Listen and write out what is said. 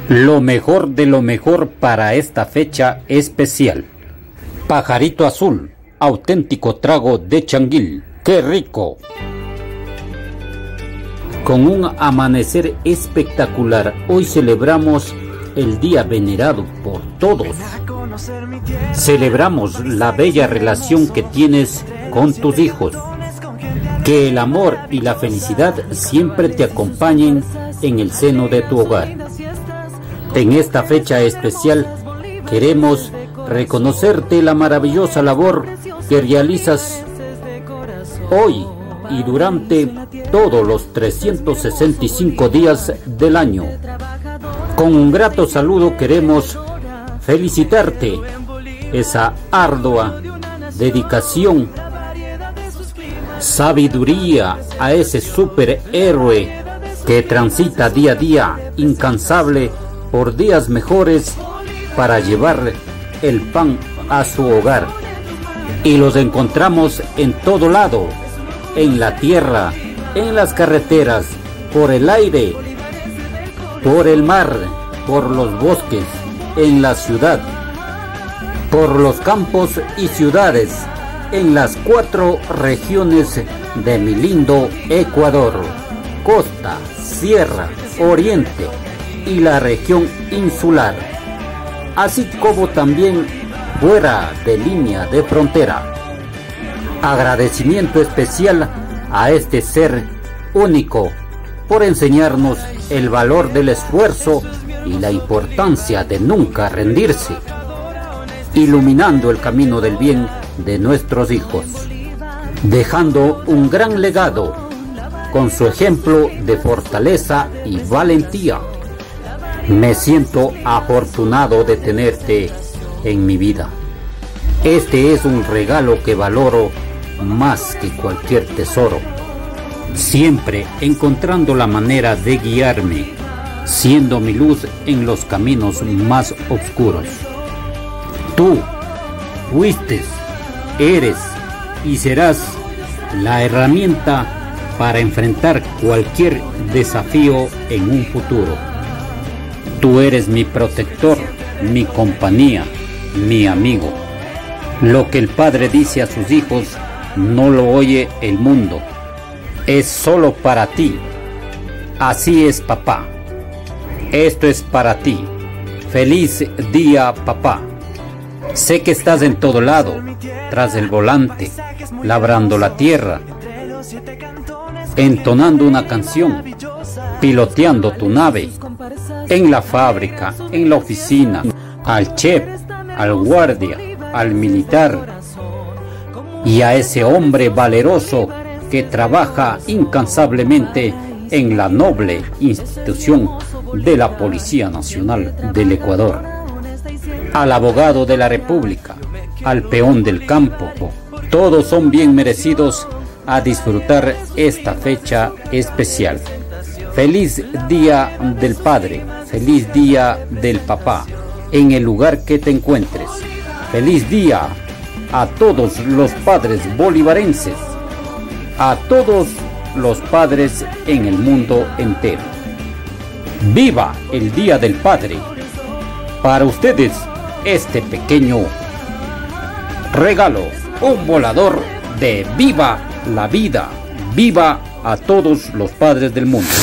Lo mejor de lo mejor para esta fecha especial. Pajarito azul, auténtico trago de Changuil. ¡Qué rico! Con un amanecer espectacular, hoy celebramos el día venerado por todos. Celebramos la bella relación que tienes con tus hijos. Que el amor y la felicidad siempre te acompañen en el seno de tu hogar. En esta fecha especial queremos reconocerte la maravillosa labor que realizas hoy y durante todos los 365 días del año. Con un grato saludo queremos felicitarte esa ardua dedicación, sabiduría a ese superhéroe que transita día a día incansable por días mejores para llevar el pan a su hogar. Y los encontramos en todo lado, en la tierra, en las carreteras, por el aire, por el mar, por los bosques, en la ciudad, por los campos y ciudades, en las 4 regiones de mi lindo Ecuador: costa, sierra, oriente y la región insular, así como también fuera de línea de frontera. Agradecimiento especial a este ser único por enseñarnos el valor del esfuerzo y la importancia de nunca rendirse, iluminando el camino del bien de nuestros hijos, dejando un gran legado con su ejemplo de fortaleza y valentía. Me siento afortunado de tenerte en mi vida. Este es un regalo que valoro más que cualquier tesoro, siempre encontrando la manera de guiarme, siendo mi luz en los caminos más oscuros. Tú fuiste, eres y serás la herramienta para enfrentar cualquier desafío en un futuro. Tú eres mi protector, mi compañía, mi amigo. Lo que el padre dice a sus hijos no lo oye el mundo. Es solo para ti. Así es, papá. Esto es para ti. Feliz día, papá. Sé que estás en todo lado, tras el volante, labrando la tierra, entonando una canción, piloteando tu nave, en la fábrica, en la oficina, al chef, al guardia, al militar y a ese hombre valeroso que trabaja incansablemente en la noble institución de la Policía Nacional del Ecuador, al abogado de la República, al peón del campo. Todos son bien merecidos a disfrutar esta fecha especial. Feliz Día del Padre, feliz Día del Papá, en el lugar que te encuentres. Feliz día a todos los padres bolivarenses, a todos los padres en el mundo entero. ¡Viva el Día del Padre! Para ustedes, este pequeño regalo, un volador de Viva la Vida. ¡Viva a todos los padres del mundo!